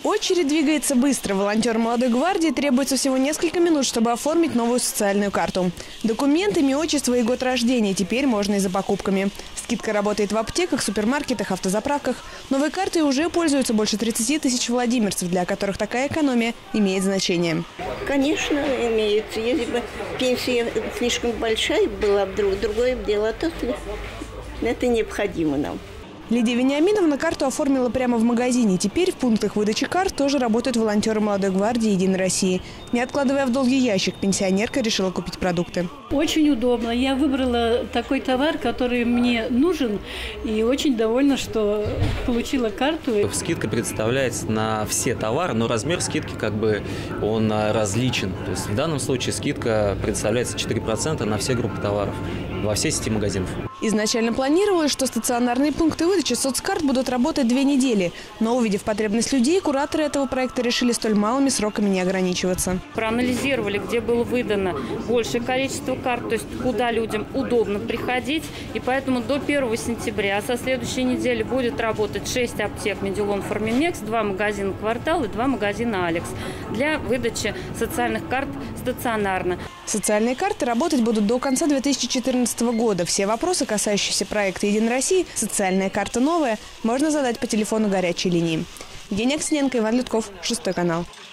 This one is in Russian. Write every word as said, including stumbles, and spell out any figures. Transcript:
Очередь двигается быстро. Волонтерам молодой гвардии требуется всего несколько минут, чтобы оформить новую социальную карту. Документы, имя, отчество и год рождения. Теперь можно и за покупками. Скидка работает в аптеках, супермаркетах, автозаправках. Новой картой уже пользуются больше тридцати тысяч владимирцев, для которых такая экономия имеет значение. Конечно, имеет. Если бы пенсия слишком большая была, вдруг другое дело, то это необходимо нам. Лидия Вениаминовна карту оформила прямо в магазине. Теперь в пунктах выдачи карт тоже работают волонтеры молодой гвардии «Единой России». Не откладывая в долгий ящик, пенсионерка решила купить продукты. Очень удобно. Я выбрала такой товар, который мне нужен, и очень довольна, что получила карту. Скидка представляется на все товары, но размер скидки как бы он различен. То есть в данном случае скидка представляется четыре процента на все группы товаров во всей сети магазинов. Изначально планировалось, что стационарные пункты выдачи соцкарт будут работать две недели. Но, увидев потребность людей, кураторы этого проекта решили столь малыми сроками не ограничиваться. Проанализировали, где было выдано большее количество карт, то есть куда людям удобно приходить. И поэтому до первого сентября со следующей недели будет работать шесть аптек Медилон Форминекс, два магазина «Квартал» и два магазина «Алекс» для выдачи социальных карт стационарно. Социальные карты работать будут до конца две тысячи четырнадцатого года. Все вопросы, касающиеся проекта «Единой России», социальная карта новая, можно задать по телефону горячей линии. Евгения Аксененко, Иван Людков, Шестой канал.